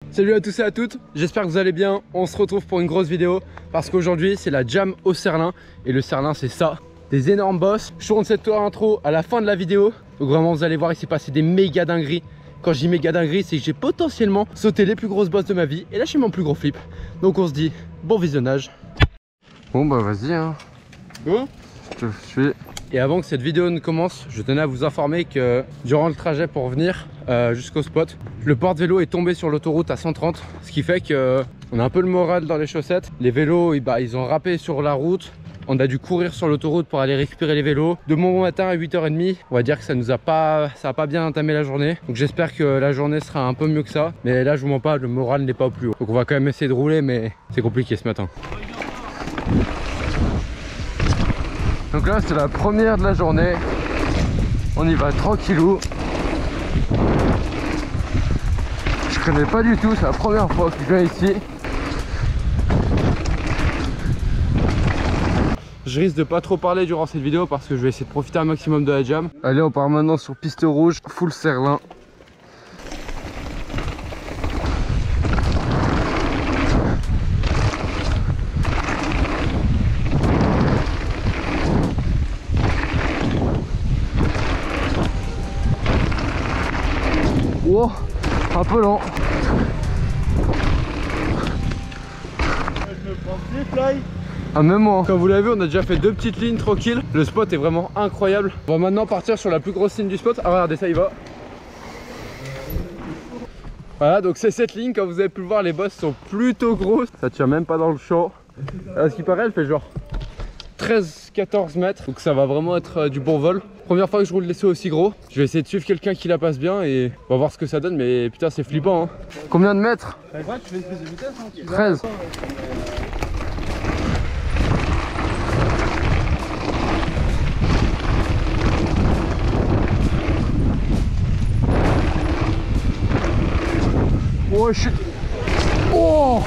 Salut à tous et à toutes, j'espère que vous allez bien. On se retrouve pour une grosse vidéo parce qu'aujourd'hui c'est la jam au Cerlin. Et le Cerlin c'est ça, des énormes boss. Je tourne cette intro à la fin de la vidéo. Donc vraiment vous allez voir, il s'est passé des méga dingueries. Quand je dis méga dingueries, c'est que j'ai potentiellement sauté les plus grosses bosses de ma vie. Et là je fais mon plus gros flip. Donc on se dit bon visionnage. Bon bah vas-y hein. Go. Je te suis. Et avant que cette vidéo ne commence, je tenais à vous informer que durant le trajet pour venir jusqu'au spot, le porte-vélo est tombé sur l'autoroute à 130, ce qui fait qu'on a un peu le moral dans les chaussettes. Les vélos, ils ont râpé sur la route. On a dû courir sur l'autoroute pour aller récupérer les vélos. De bon matin à 8h30, on va dire que ça a pas bien entamé la journée. Donc j'espère que la journée sera un peu mieux que ça. Mais là, je vous mens pas, le moral n'est pas au plus haut. Donc on va quand même essayer de rouler, mais c'est compliqué ce matin. Donc là c'est la première de la journée. On y va tranquillou. Je connais pas du tout, c'est la première fois que je viens ici. Je risque de pas trop parler durant cette vidéo parce que je vais essayer de profiter un maximum de la jam. Allez, on part maintenant sur piste rouge, full Cerlin. Wow, un peu lent. Je me prends plus fly. Ah même moi. Comme vous l'avez vu, on a déjà fait deux petites lignes tranquilles. Le spot est vraiment incroyable. On va maintenant partir sur la plus grosse ligne du spot. Ah regardez, ça y va. Voilà, donc c'est cette ligne. Comme vous avez pu le voir, les bosses sont plutôt grosses. Ça tient même pas dans le champ. À ce qui paraît, elle fait genre 13-14 mètres. Donc ça va vraiment être du bon vol. Première fois que je roule des sauts aussi gros. Je vais essayer de suivre quelqu'un qui la passe bien et on va voir ce que ça donne. Mais putain, c'est flippant hein. Combien de mètres? Ouais, tu fais une prise de vitesse hein, 13. Oh shit. Oh,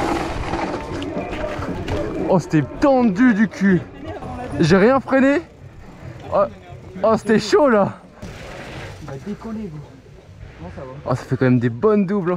oh c'était tendu du cul. J'ai rien freiné. Oh, oh c'était chaud là. Il va décoller vous. Comment ça va? Oh ça fait quand même des bonnes doubles hein.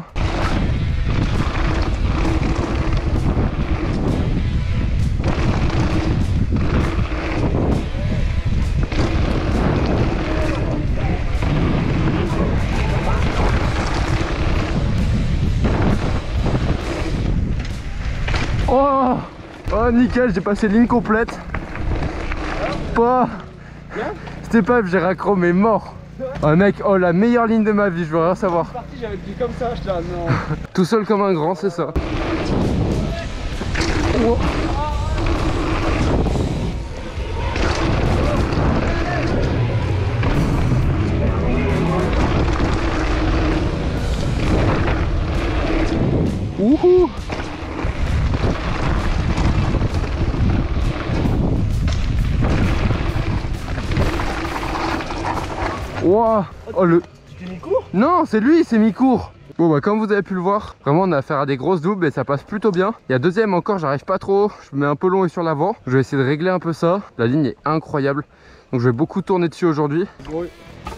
Oh, oh nickel, j'ai passé ligne complète. Pas. C'était pas, j'ai raccro mais mort. Oh mec, oh la meilleure ligne de ma vie, je veux rien savoir. Parti, j'avais dit comme ça, je dis ah non. Tout seul comme un grand, c'est ça. Oh. Wouhou. Wow. Oh le... Tu t'es mis court? Non, c'est lui, c'est mi-court. Bon bah comme vous avez pu le voir, vraiment on a affaire à des grosses doubles et ça passe plutôt bien. Il y a deuxième encore, j'arrive pas trop, je me mets un peu long et sur l'avant. Je vais essayer de régler un peu ça. La ligne est incroyable. Donc je vais beaucoup tourner dessus aujourd'hui. Oui.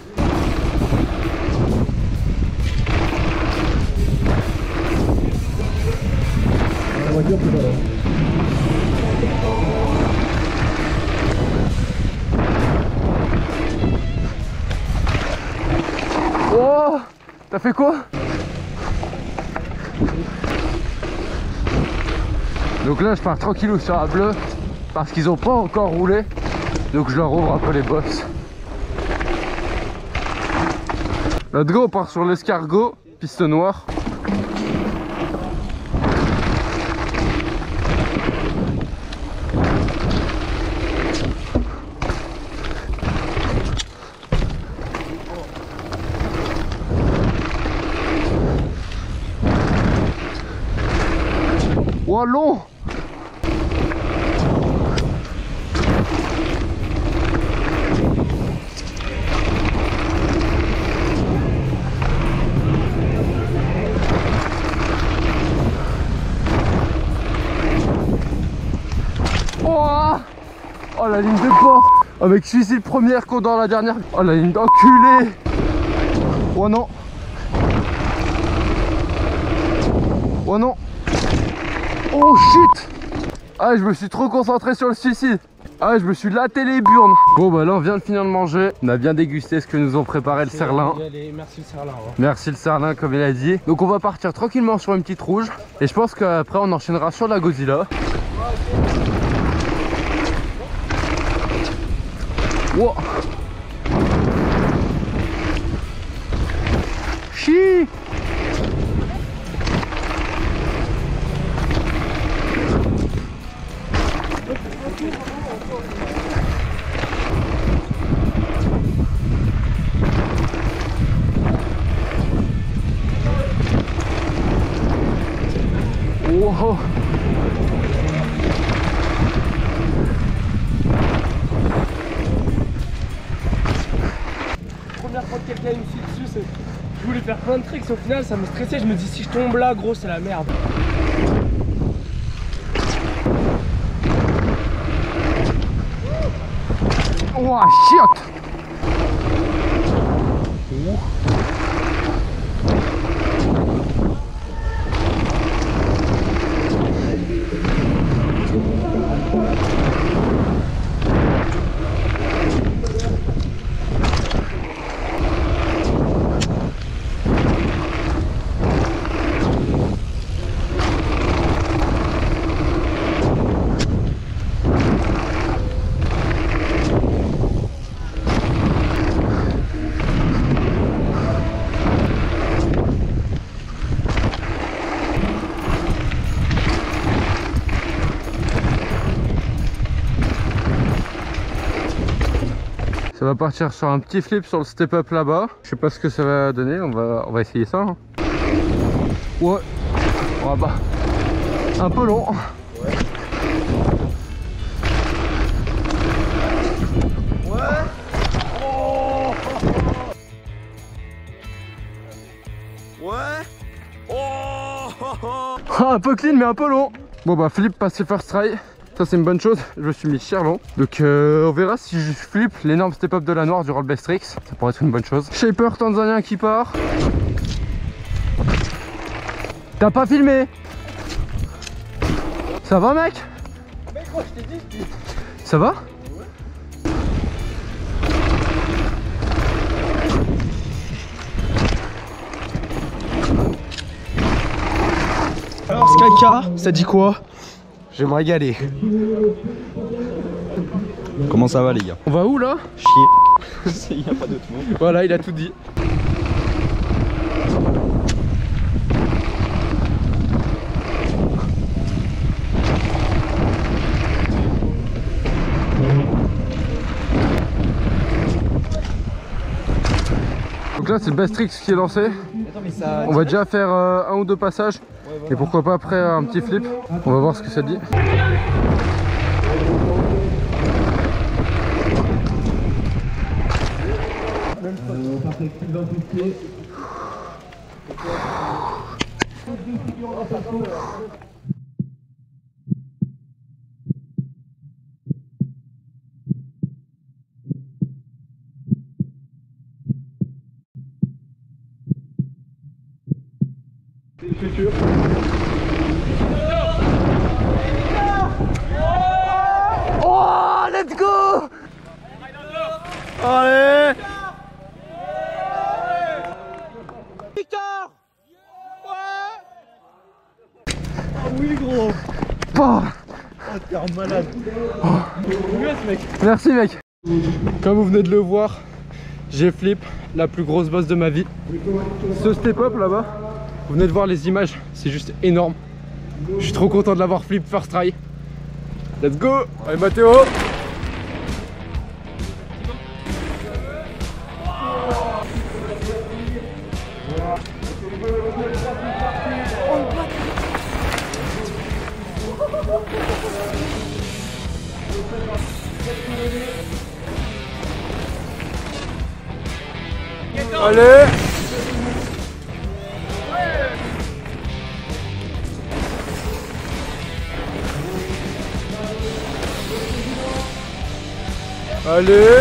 Oh, t'as fait quoi? Donc là je pars tranquillou sur la bleue parce qu'ils ont pas encore roulé. Donc je leur ouvre un peu les bosses. Let's go, on part sur l'escargot, piste noire. Oh long. Oh la ligne de port. Oh mec, je suis ici le premier qu'on dans la dernière. Oh la ligne d'enculé. Oh non. Oh non. Oh shit. Ah, je me suis trop concentré sur le suicide. Ah, je me suis laté les burnes. Bon bah là on vient de finir de manger. On a bien dégusté ce que nous ont préparé le Serlin. Merci le Serlin. Ouais. Merci le Serlin comme il a dit. Donc on va partir tranquillement sur une petite rouge. Et je pense qu'après on enchaînera sur la Godzilla. Wow. Chi. Wow. Première fois que quelqu'un me suit dessus, je voulais faire plein de tricks, au final ça me stressait, je me dis si je tombe là gros c'est la merde. Oh shit. Ça va partir sur un petit flip sur le step up là-bas. Je sais pas ce que ça va donner, on va essayer ça. Hein. Ouais. Oh bah. Un peu long. Ouais. Ouais. Oh. Ouais. Oh. Ah, un peu clean mais un peu long. Bon bah flip passé first try. Ça c'est une bonne chose, je me suis mis cher long. Donc on verra si je flip l'énorme step up de la noire du roll best tricks. Ça pourrait être une bonne chose. Shaper tanzanien qui part. T'as pas filmé? Ça va mec? Mec gros je t'ai dit. Ça va? Alors Skaka, ça dit quoi? Je vais me régaler. Comment ça va les gars? On va où là? Chier. Il n'y a pas d'autre mot. Voilà, il a tout dit. Donc là c'est le best tricks qui est lancé. Attends, mais ça... On va déjà faire un ou deux passages. Ouais, voilà. Et pourquoi pas après un petit flip. On va voir ce que ça dit. Oh, let's go! Allez! Victor! Ouais! Oh oui gros! Oh, Oh t'es un malade! Mec. merci mec. Comme vous venez de le voir, j'ai flip la plus grosse bosse de ma vie. Ce step up là-bas, vous venez de voir les images, c'est juste énorme. Je suis trop content de l'avoir flip first try. Let's go! Allez Mathéo! Allez! Allez!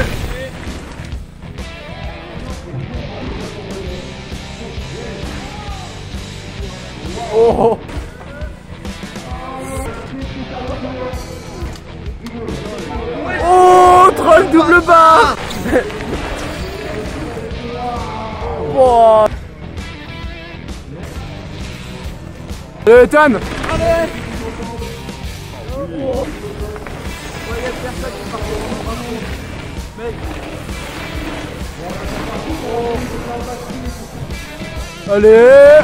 Oh! Oh, le double bar. Oh. Allez, Ethan. Allez. Allez.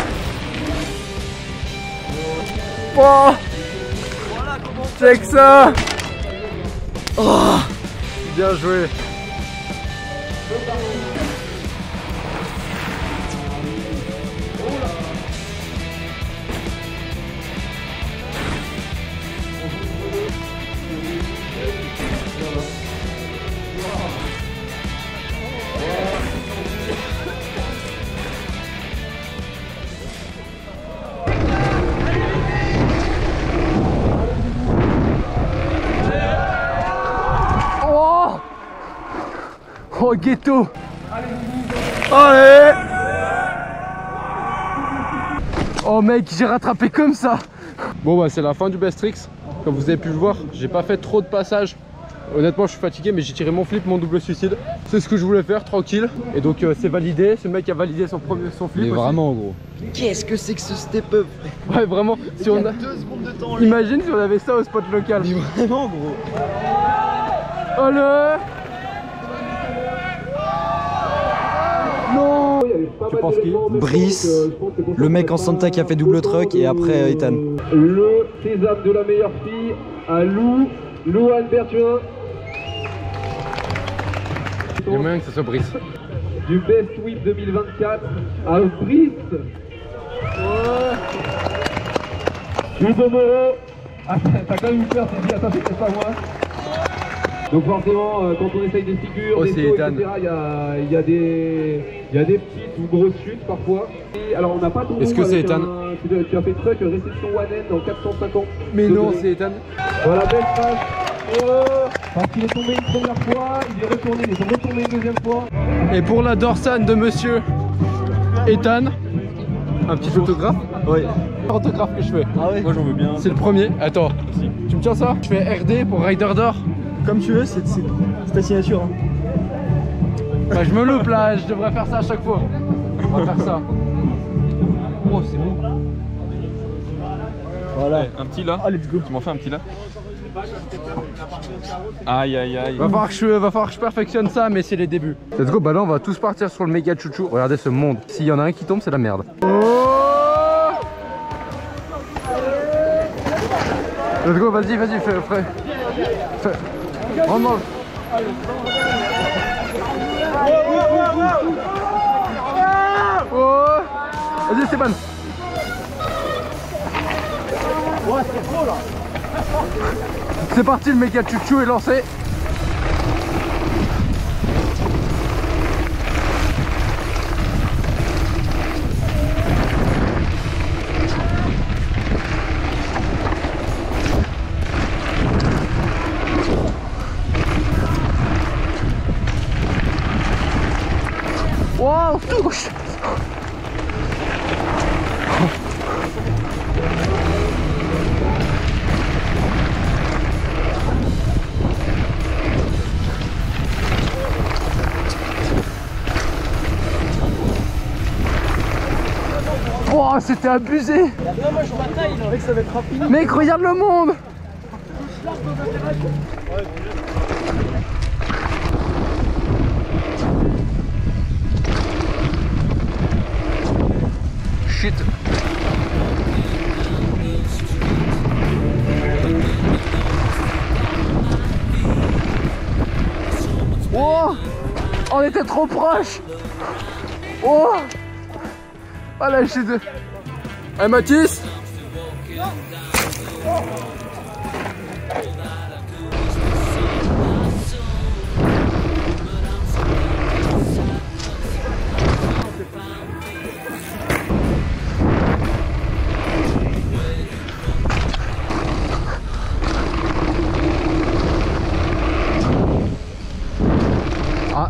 Oh. Check ça. Oh. Bien joué. Oh, ghetto. Allez. Oh mec, j'ai rattrapé comme ça. Bon bah c'est la fin du best tricks. Comme vous avez pu le voir, j'ai pas fait trop de passages. Honnêtement je suis fatigué, mais j'ai tiré mon flip, mon double suicide. C'est ce que je voulais faire, tranquille. Et donc c'est validé. Ce mec a validé son flip. Mais vraiment gros. Qu'est-ce que c'est que ce step-up? Ouais vraiment, si on a 2 secondes de temps là. Imagine si on avait ça au spot local. Mais vraiment gros. Allez. Non. Tu penses qui? Brice, le mec en Santa qui a fait double truck et après Ethan. Le sésame de la meilleure fille à Lou Albertuin. Il y a moyen que ce soit Brice. Du Best Whip 2024 à Brice. Hugo Moreau. Ah, t'as quand même eu peur, t'es dit, attends, c'est pas moi. Donc forcément, quand on essaye des figures, des sauts, etc., il y a des petites ou grosses chutes parfois. Et alors on n'a pas ton Est-ce que c'est Ethan? Tu as fait truck réception one end en 450. Mais non, c'est Ethan. Voilà, belle crash. Parce qu'il est tombé une première fois, il est retourné, ils sont retournés une deuxième fois. Et pour la dorsane de monsieur Ethan, un petit autographe. Oui. Autographe que je fais. Ah ouais. Moi j'en veux bien. C'est le premier. Attends, tu me tiens ça? Je fais RD pour Rider d'or. Comme tu veux, c'est ta signature. Hein. Bah je me loupe là, je devrais faire ça à chaque fois. On va faire ça. Oh c'est bon. Voilà. Un petit là. Ah, let's go. Tu m'en fais un petit là. Aïe aïe aïe. Va falloir que je perfectionne ça, mais c'est les débuts. Let's go, bah là on va tous partir sur le méga chouchou. Regardez ce monde. S'il y en a un qui tombe, c'est la merde. Oh, let's go, vas-y, fais. Rentre dans le... Oh. Vas-y Stéphane. Ouais, c'est trop là. C'est parti, le méga chouchou est lancé. Wow, touche. Oh, c'était abusé. Mec, regarde le monde. Shit. Oh, on était trop proche. Oh, ah la chute. Hey Mathis. Ah.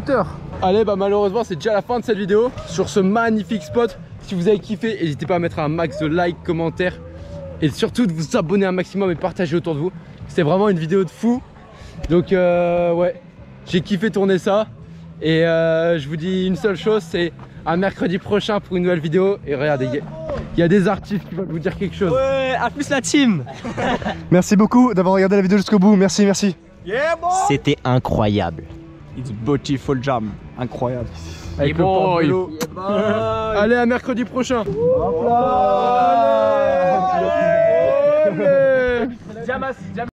hauteur. Allez, bah malheureusement c'est déjà la fin de cette vidéo sur ce magnifique spot. Si vous avez kiffé, n'hésitez pas à mettre un max de likes, commentaires et surtout de vous abonner un maximum et partager autour de vous. C'était vraiment une vidéo de fou. Donc ouais, j'ai kiffé tourner ça. Et je vous dis une seule chose, c'est à mercredi prochain pour une nouvelle vidéo. Et regardez, il y a des artistes qui veulent vous dire quelque chose. Ouais, à plus la team. Merci beaucoup d'avoir regardé la vidéo jusqu'au bout, merci, merci. C'était incroyable. It's beautiful jam. Incroyable. Avec le porte-vélo. Allez, à mercredi prochain. Allez.